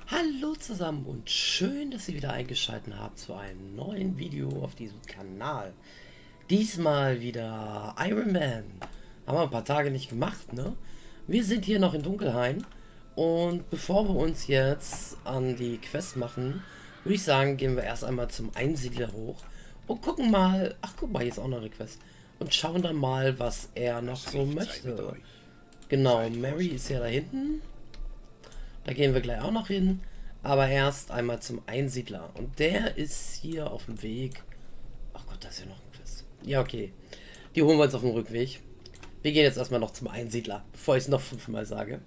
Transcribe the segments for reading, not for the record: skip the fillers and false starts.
Hallo zusammen und schön, dass ihr wieder eingeschaltet habt zu einem neuen Video auf diesem Kanal. Diesmal wieder Iron Man. Haben wir ein paar Tage nicht gemacht, ne? Wir sind hier noch in Dunkelhain und bevor wir uns jetzt an die Quest machen, würde ich sagen, gehen wir erst einmal zum Einsiedler hoch und gucken mal, ach guck mal, hier ist auch noch eine Quest und schauen dann mal, was er noch so möchte. Genau, Mary ist ja da hinten. Da gehen wir gleich auch noch hin. Aber erst einmal zum Einsiedler. Und der ist hier auf dem Weg. Ach Gott, da ist ja noch ein Quiz. Ja, okay. Die holen wir uns auf dem Rückweg. Wir gehen jetzt erstmal noch zum Einsiedler, bevor ich es noch 5-mal sage.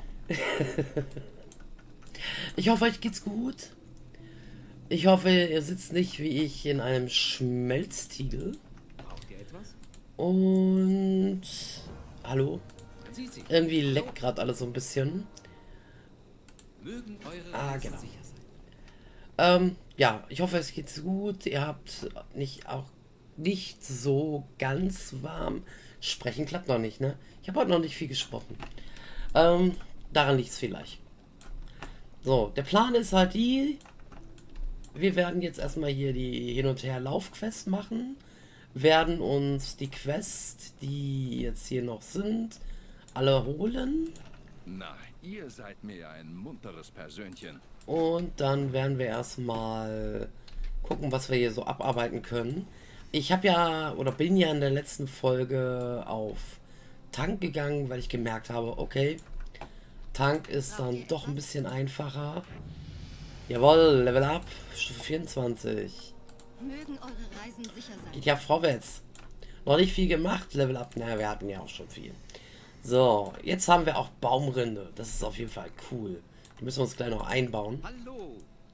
Ich hoffe, euch geht's gut. Ich hoffe, ihr sitzt nicht wie ich in einem Schmelztiegel. Braucht ihr etwas? Und... Hallo? Sie. Irgendwie leckt gerade alles so ein bisschen. Mögen eure Genau. sicher sein. Ja, ich hoffe, es geht gut. Ihr habt nicht so ganz warm. Sprechen klappt noch nicht, ne? Ich habe heute noch nicht viel gesprochen. Daran liegt es vielleicht. So, der Plan ist halt wir werden jetzt erstmal hier die Hin- und Her-Lauf-Quest machen. Werden uns die Quest, die jetzt hier noch sind, alle holen. Na, ihr seid mir ein munteres Persönchen. Und dann werden wir erstmal gucken, was wir hier so abarbeiten können. Ich habe ja, oder bin ja in der letzten Folge auf Tank gegangen, weil ich gemerkt habe, okay, Tank ist dann doch ein bisschen einfacher. Jawohl, Level Up, Stufe 24. Mögen eure Reisen sicher sein. Geht ja vorwärts. Noch nicht viel gemacht, Level Up, naja, wir hatten ja auch schon viel. So, jetzt haben wir auch Baumrinde. Das ist auf jeden Fall cool. Die müssen wir uns gleich noch einbauen. Hallo.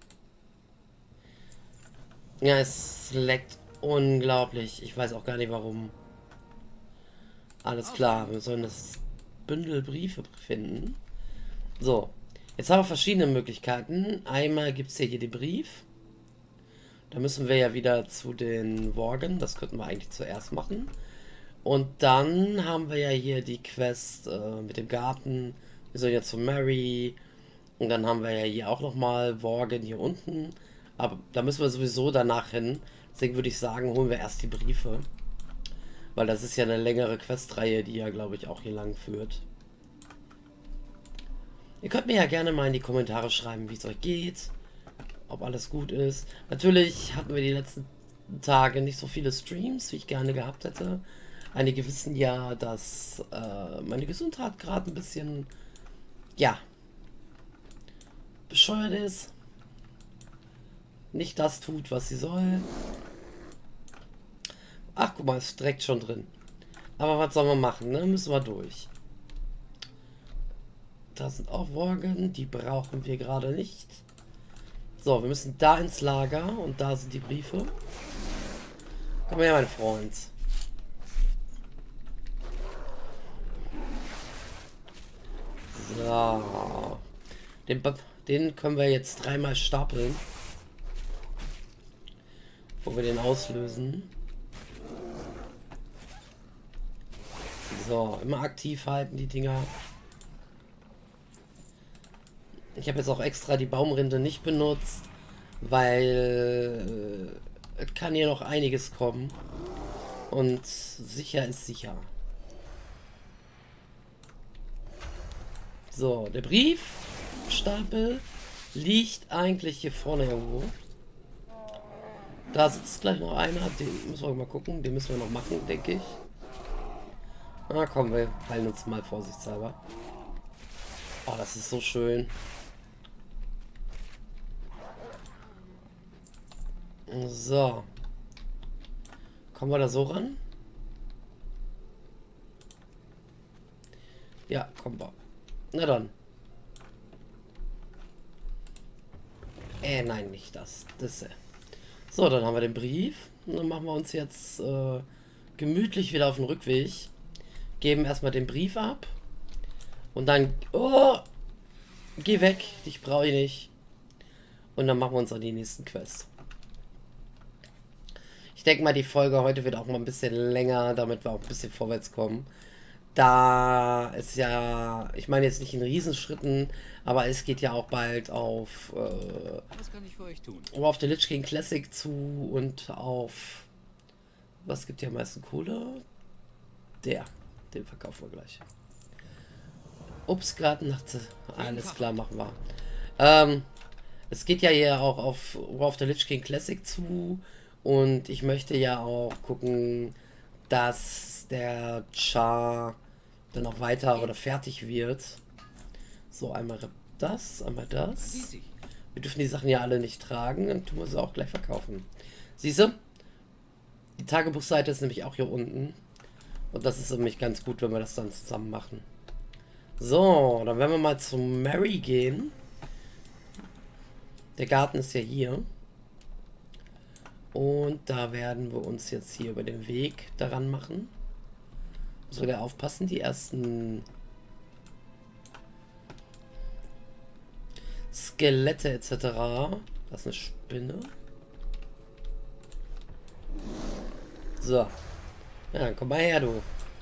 Ja, es leckt unglaublich. Ich weiß auch gar nicht warum. Alles klar, wir sollen das Bündel Briefe finden. So, jetzt haben wir verschiedene Möglichkeiten. Einmal gibt es hier den Brief. Da müssen wir ja wieder zu den Worgen. Das könnten wir eigentlich zuerst machen. Und dann haben wir ja hier die Quest mit dem Garten. Wir sollen ja zu Mary. Und dann haben wir ja hier auch nochmal Worgen hier unten. Aber da müssen wir sowieso danach hin. Deswegen würde ich sagen, holen wir erst die Briefe. Weil das ist ja eine längere Questreihe, die ja, glaube ich, auch hier lang führt. Ihr könnt mir ja gerne mal in die Kommentare schreiben, wie es euch geht. Ob alles gut ist. Natürlich hatten wir die letzten Tage nicht so viele Streams, wie ich gerne gehabt hätte. Einige wissen ja, dass meine Gesundheit gerade ein bisschen, ja, bescheuert ist. Nicht das tut, was sie soll. Ach, guck mal, ist direkt schon drin. Aber was sollen wir machen, ne? Müssen wir durch. Da sind auch Worgen, die brauchen wir gerade nicht. So, wir müssen da ins Lager und da sind die Briefe. Komm her, mein Freund. So. Den können wir jetzt 3-mal stapeln. Bevor wir den auslösen. So, immer aktiv halten die Dinger. Ich habe jetzt auch extra die Baumrinde nicht benutzt, weil es kann hier noch einiges kommen. Und sicher ist sicher. So, der Briefstapel liegt eigentlich hier vorne irgendwo. Da sitzt gleich noch einer, den müssen wir mal gucken, den müssen wir noch machen, denke ich. Na komm, wir heilen uns mal vorsichtshalber. Oh, das ist so schön. So. Kommen wir da so ran? Ja, kommen wir. Na dann. Nein, nicht das. Das. So, dann haben wir den Brief. Und dann machen wir uns jetzt gemütlich wieder auf den Rückweg. Geben erstmal den Brief ab. Und dann... Oh! Geh weg. Dich brauche ich nicht. Und dann machen wir uns an die nächsten Quests. Ich denke mal, die Folge heute wird auch mal ein bisschen länger, damit wir auch ein bisschen vorwärts kommen. da ist ja, ich meine jetzt nicht in Riesenschritten, aber es geht ja auch bald auf Was kann ich für euch tun? War of the Lich King Classic zu und auf, was gibt hier am meisten Kohle? Den verkaufen wir gleich. Ups, gerade nachts. Alles klar, machen wir. Es geht ja hier auch auf War of the Lich King Classic zu und ich möchte ja auch gucken, dass der Char dann auch weiter oder fertig wird. So, einmal das, einmal das. Sieh sich. Wir dürfen die Sachen ja alle nicht tragen, dann tun wir sie auch gleich verkaufen. Siehst du? Die Tagebuchseite ist nämlich auch hier unten. Und das ist nämlich ganz gut, wenn wir das dann zusammen machen. So, dann werden wir mal zu Mary gehen. Der Garten ist ja hier. Und da werden wir uns jetzt hier über den Weg daran machen. Soll der aufpassen, die ersten Skelette etc. Das ist eine Spinne. So. Ja, dann komm mal her, du.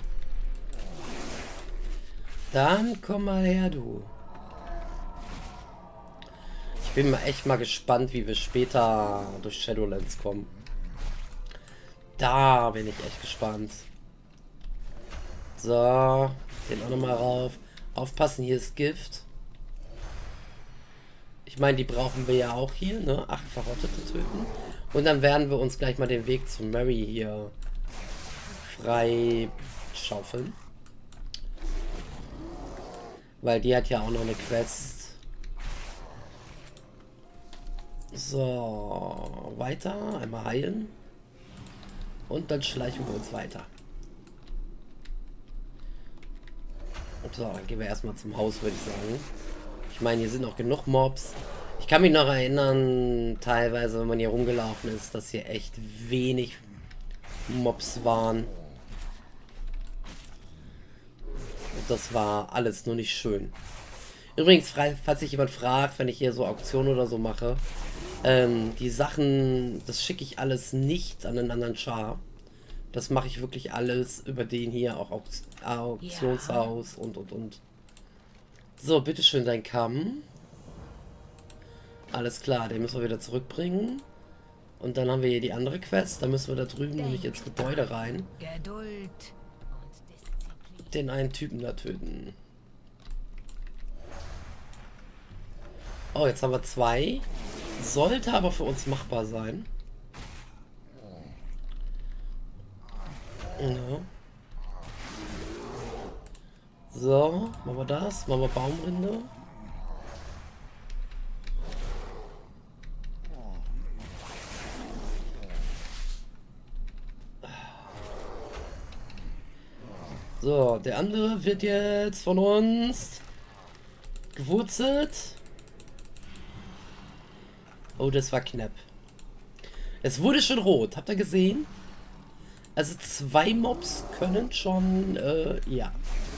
Dann komm mal her, du. Ich bin mal echt mal gespannt, wie wir später durch Shadowlands kommen. Da bin ich echt gespannt. So, den auch nochmal rauf. Aufpassen, hier ist Gift. Ich meine, die brauchen wir ja auch hier, ne? 8 Verrottete töten. Und dann werden wir uns gleich mal den Weg zu Mary hier frei schaufeln. Weil die hat ja auch noch eine Quest. So, weiter. Einmal heilen. Und dann schleichen wir uns weiter. So, dann gehen wir erstmal zum Haus, würde ich sagen. Ich meine, hier sind noch genug Mobs. Ich kann mich noch erinnern, teilweise, wenn man hier rumgelaufen ist, dass hier echt wenig Mobs waren. Und das war alles nur nicht schön. Übrigens, falls sich jemand fragt, wenn ich hier so Auktionen oder so mache, die Sachen, das schicke ich alles nicht an einen anderen Char. Das mache ich wirklich alles über den hier, auch Auktionshaus und. So, bitteschön, dein Kamm. Alles klar, den müssen wir wieder zurückbringen. Und dann haben wir hier die andere Quest. Da müssen wir da drüben nämlich ins Gebäude rein. Geduld und Disziplin. Den einen Typen da töten. Oh, jetzt haben wir 2. Sollte aber für uns machbar sein. Ja. So, machen wir das. Machen wir Baumrinde. So, der andere wird jetzt von uns gewurzelt. Oh, das war knapp. Es wurde schon rot. Habt ihr gesehen? Also 2 Mobs können schon, ja.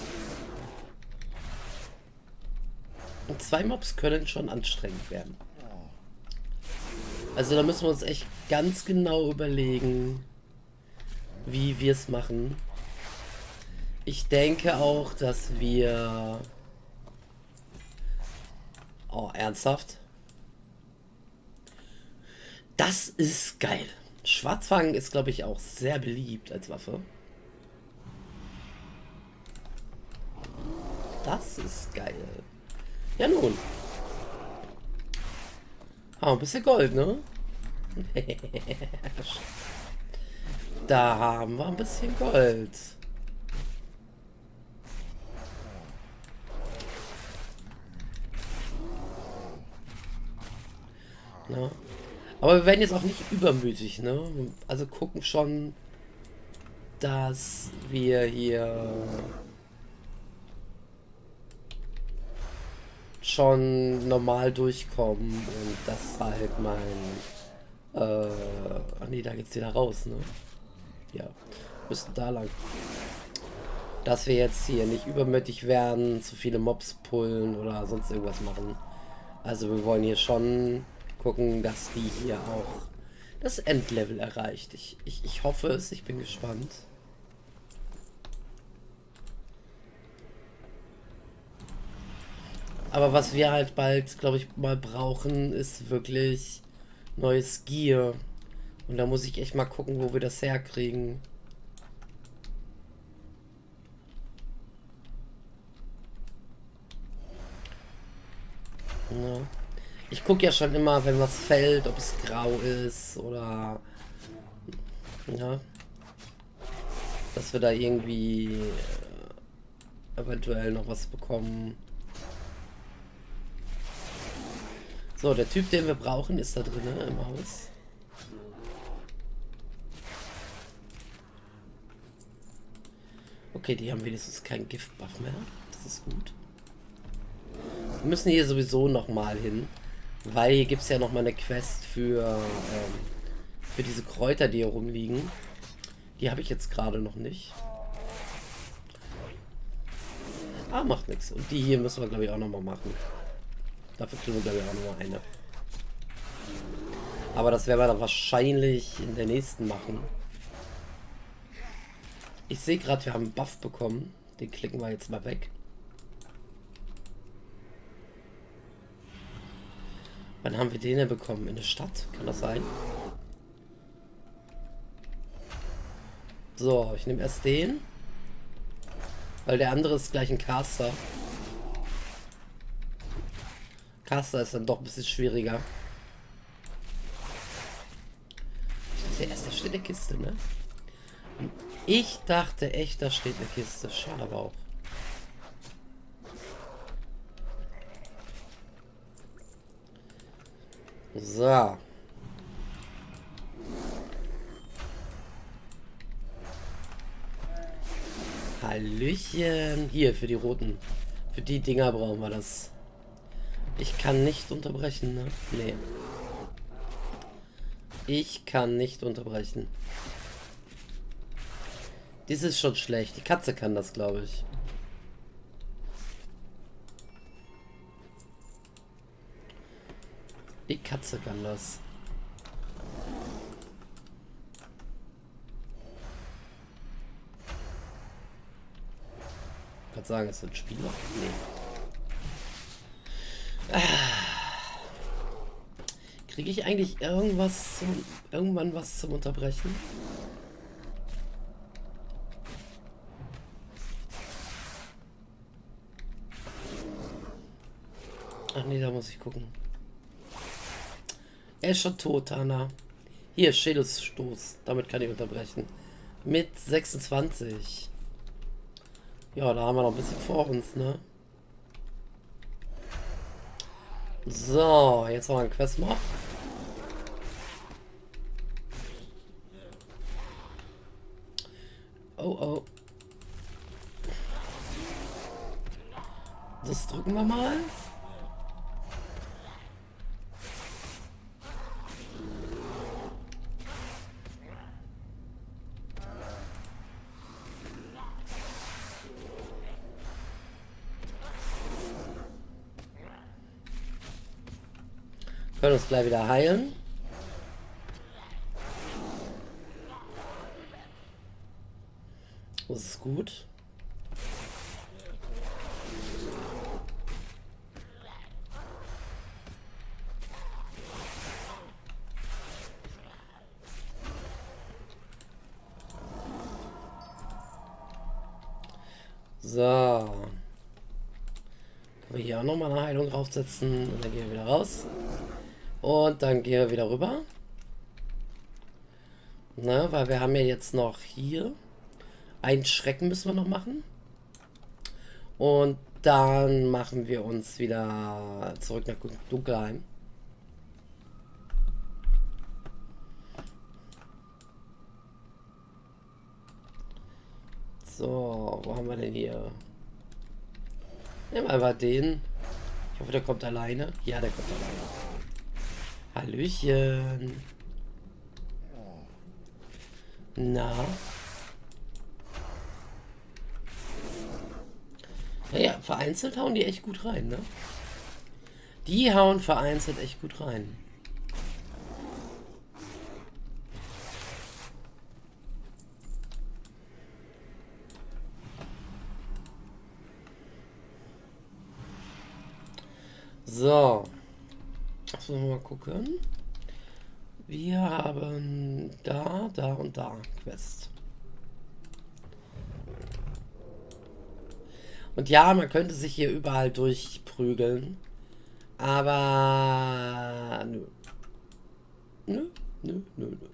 Und 2 Mobs können schon anstrengend werden. Also da müssen wir uns echt ganz genau überlegen, wie wir es machen. Ich denke auch, dass wir... Oh, ernsthaft? Das ist geil. Schwarzfang ist, glaube ich, auch sehr beliebt als Waffe. Das ist geil. Ja nun. Haben ein bisschen Gold, ne? Da haben wir ein bisschen Gold. Ja. Aber wir werden jetzt auch nicht übermütig, ne? Also gucken schon, dass wir hier schon normal durchkommen und das war halt mein ach nee, da geht's wieder raus, ne? Ja, müssen da lang. Dass wir jetzt hier nicht übermütig werden, zu viele Mobs pullen oder sonst irgendwas machen. Also wir wollen hier schon gucken, dass die hier auch das Endlevel erreicht. Ich hoffe es, ich bin gespannt. Aber was wir halt bald, glaube ich, mal brauchen, ist wirklich neues Gear. Und da muss ich echt mal gucken, wo wir das herkriegen. Ja. Ich gucke ja schon immer, wenn was fällt, ob es grau ist oder... Ja. Dass wir da irgendwie eventuell noch was bekommen. So, der Typ, den wir brauchen, ist da drin im Haus. Okay, die haben wenigstens keinen Giftbuff mehr. Das ist gut. Wir müssen hier sowieso noch mal hin, weil hier gibt es ja noch mal eine Quest für diese Kräuter, die hier rumliegen. Die habe ich jetzt gerade noch nicht. Ah, macht nichts. Und die hier müssen wir, glaube ich, auch noch mal machen. Dafür kriegen wir, glaube ich, auch noch mal eine. Aber das werden wir dann wahrscheinlich in der nächsten machen. Ich sehe gerade, wir haben einen Buff bekommen. Den klicken wir jetzt mal weg. Wann haben wir den denn bekommen? In der Stadt? Kann das sein? So, ich nehme erst den. Weil der andere ist gleich ein Caster. Caster ist dann doch ein bisschen schwieriger. Ich dachte erst, da steht eine Kiste, ne? Ich dachte echt, da steht eine Kiste. Schade aber auch. So. Hallöchen. Hier, für die roten. Für die Dinger brauchen wir das. Ich kann nicht unterbrechen, ne? Nee. Ich kann nicht unterbrechen. Dies ist schon schlecht. Die Katze kann das, glaube ich. Die Katze kann das. Ich kann sagen, es sind Spieler. Nee. Kriege ich eigentlich irgendwann was zum Unterbrechen? Ach nee, da muss ich gucken. Er ist schon tot, Anna. Hier, Schädelstoß. Damit kann ich unterbrechen. Mit 26. Ja, da haben wir noch ein bisschen vor uns, ne? So, jetzt haben wir einen Questmob. Oh, oh. Das drücken wir mal. Können uns gleich wieder heilen. Das ist gut. So. Können wir hier auch nochmal eine Heilung draufsetzen und dann gehen wir wieder raus. Und dann gehen wir wieder rüber. Na, weil wir haben ja jetzt noch hier einen Schrecken müssen wir noch machen. Und dann machen wir uns wieder zurück nach Dunkelheim. So, wo haben wir denn hier? Nehmen wir einfach den. Ich hoffe, der kommt alleine. Ja, der kommt alleine. Hallöchen. Na? Naja, vereinzelt hauen die echt gut rein, ne? Die hauen vereinzelt echt gut rein. So. Lass uns mal gucken. Wir haben da, da und da Quest. Und ja, man könnte sich hier überall durchprügeln. Aber nö. Nö, nö, nö, nö.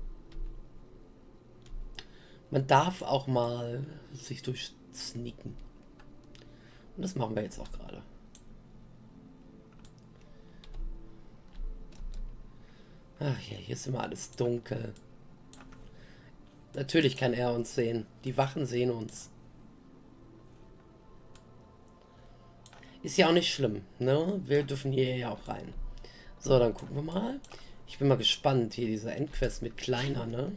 Man darf auch mal sich durchsneaken. Und das machen wir jetzt auch gerade. Ach ja, hier ist immer alles dunkel. Natürlich kann er uns sehen. Die Wachen sehen uns. Ist ja auch nicht schlimm, ne? Wir dürfen hier ja auch rein. So, dann gucken wir mal. Ich bin mal gespannt, hier diese Endquest mit kleiner, ne?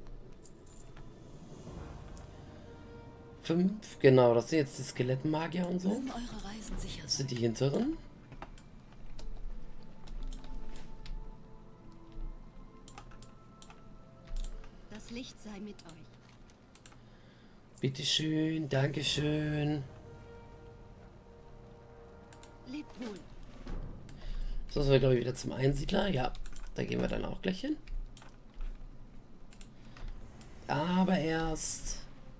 5, genau, das sind jetzt die Skelettmagier und so. Mögen eure Reisen sicher Das sein. sind die hinteren. Das Licht sei mit euch. Bitteschön, Dankeschön. Lebt wohl. So, sind wir glaube ich wieder zum Einsiedler. Ja, da gehen wir dann auch gleich hin. Aber erst...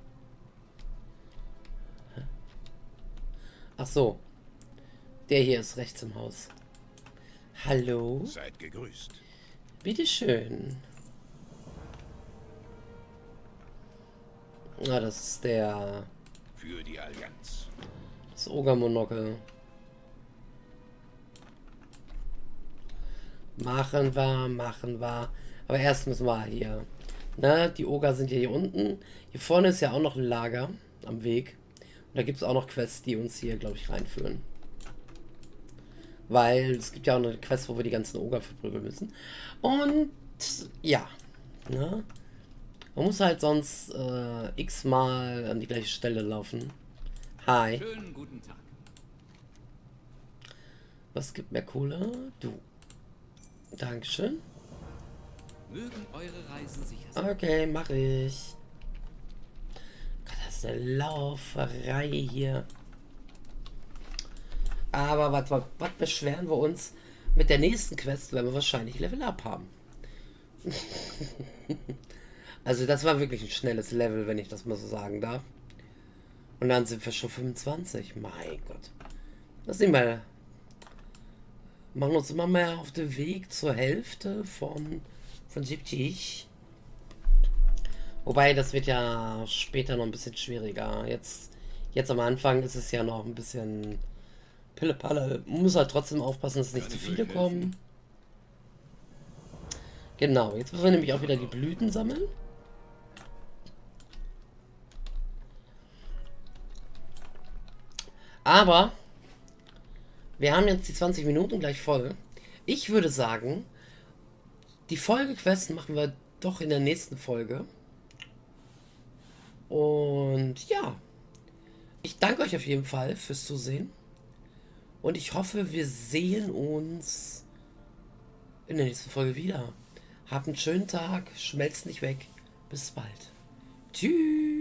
Ach so. Der hier ist rechts im Haus. Hallo? Seid gegrüßt. Bitteschön. Na, das ist der... Für die Allianz. Das Ogermonokel. Machen wir, machen wir. Aber erst müssen wir hier. Na, die Oger sind ja hier unten. Hier vorne ist ja auch noch ein Lager am Weg. Und da gibt es auch noch Quests, die uns hier, glaube ich, reinführen. Weil es gibt ja auch noch eine Quest, wo wir die ganzen Oger verprügeln müssen. Und ja. Ne? Man muss halt sonst x-mal an die gleiche Stelle laufen. Hi. Schönen guten Tag. Was gibt mehr Kohle? Du. Dankeschön. Mögen eure Reisen sicher sein. Okay, mache ich. Gott, das ist eine Lauferei hier. Aber was beschweren wir uns mit der nächsten Quest, wenn wir wahrscheinlich Level Up haben. Also das war wirklich ein schnelles Level, wenn ich das mal so sagen darf. Und dann sind wir schon 25. Mein Gott. Das sind wir. Machen uns immer mehr auf den Weg zur Hälfte von 70. Wobei, das wird ja später noch ein bisschen schwieriger. Jetzt am Anfang ist es ja noch ein bisschen Pille-Palle. Man muss halt trotzdem aufpassen, dass nicht zu viele kommen. Genau, jetzt müssen wir nämlich auch wieder die Blüten sammeln. Aber wir haben jetzt die 20 Minuten gleich voll. Ich würde sagen, die Folgequest machen wir doch in der nächsten Folge. Und ja, ich danke euch auf jeden Fall fürs Zusehen. Und ich hoffe, wir sehen uns in der nächsten Folge wieder. Habt einen schönen Tag, schmelzt nicht weg. Bis bald. Tschüss.